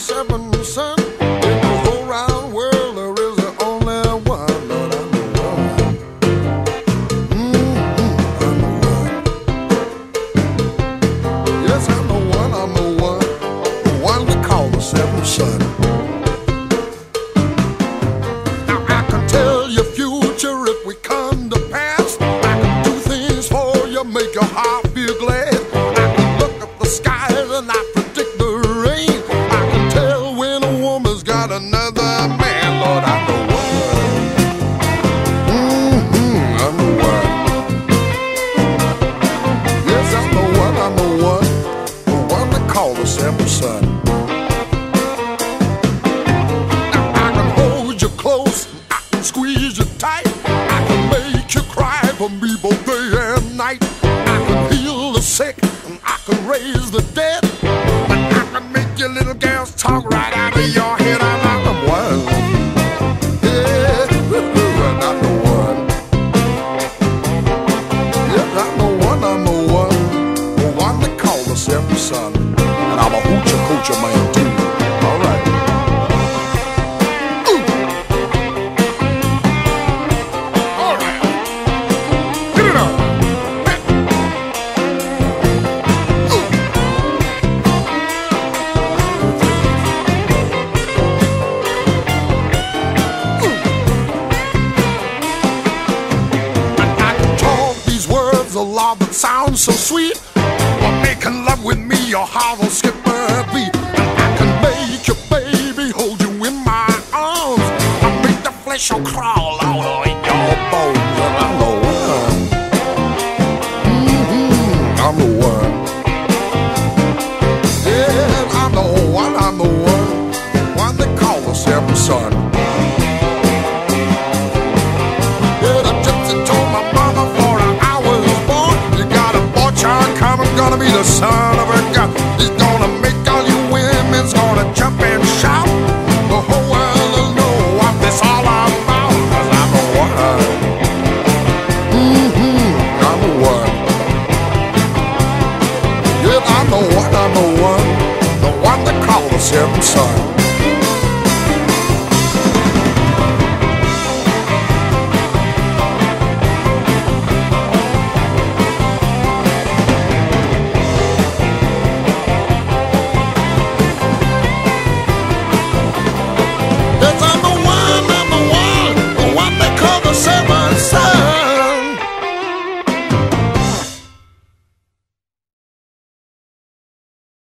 seven son. In the whole round world there is only one, Lord, I'm the one. I'm the one. Yes, I'm the one, the one we call the seventh son. Now I can tell your future if we come to pass. I can do things for you, make your heart feel glad. I can look at the skies and I predict the rain. I can tell when a woman's got another man. Lord, I'm the one. I'm the one. Yes, I'm the one, the one they call the seventh son. Now I can hold you close, I can squeeze you tight, I can make you cry for me both day and night. I can heal the sick and I can raise the dead, but I can make your little girls talk right out of your head. I'm the one. Yeah, I'm the one. Yeah, I'm the one they call the seventh son. And I'm a hoochie coochie man too. All right. All right. Get it on. And I can talk these words a lot that sound so sweet. But making love with me, your heart will skip a beat. And I can make your baby hold you in my arms. I make the flesh will crawl out of your bones. And I'm the one. I'm the one. Yeah, I'm the one, one they call the seventh son. Yeah, the gypsy told my mama before I was born, you got a boy child coming, gonna be the son of a gun. He's gonna make all you women's gonna jump and shout. The whole world will know what this all about. 'Cause I'm the one. I'm the one. Yeah, I'm the one, the one they call the seventh son.